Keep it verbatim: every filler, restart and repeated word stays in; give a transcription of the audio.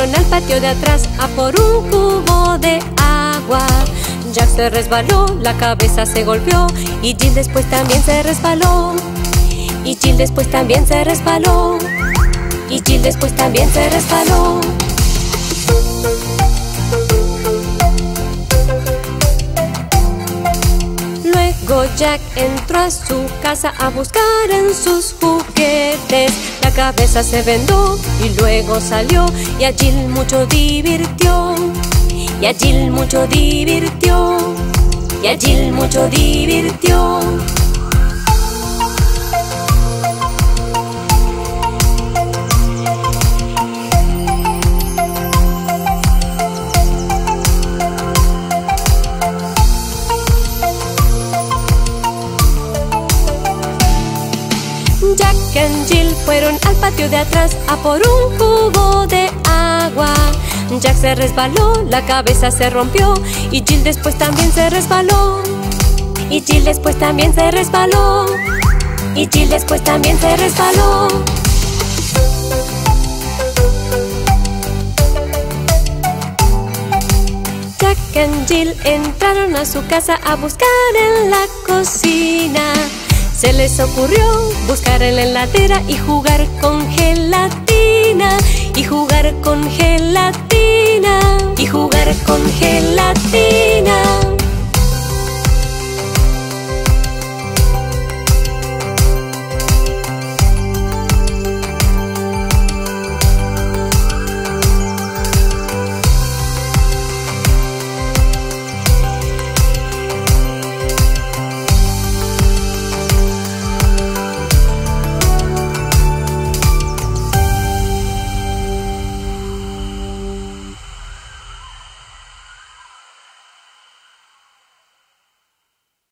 fueron al patio de atrás a por un cubo de agua. Jack se resbaló, la cabeza se golpeó y Jill después también se resbaló. Y Jill después también se resbaló. Y Jill después también se resbaló. Luego Jack entró a su casa a buscar en sus juguetes. La cabeza se vendó y luego salió y a Jill mucho divirtió. Y a Jill mucho divirtió. Y a Jill mucho divirtió. Jack y Jill fueron al patio de atrás a por un cubo de agua. Jack se resbaló, la cabeza se rompió y Jill después también se resbaló. Y Jill después también se resbaló. Y Jill después también se resbaló. Jack y Jill entraron a su casa a buscar en la cocina. Se les ocurrió buscar en la heladera y jugar con gelatina. Y jugar con gelatina. Y jugar con gelatina.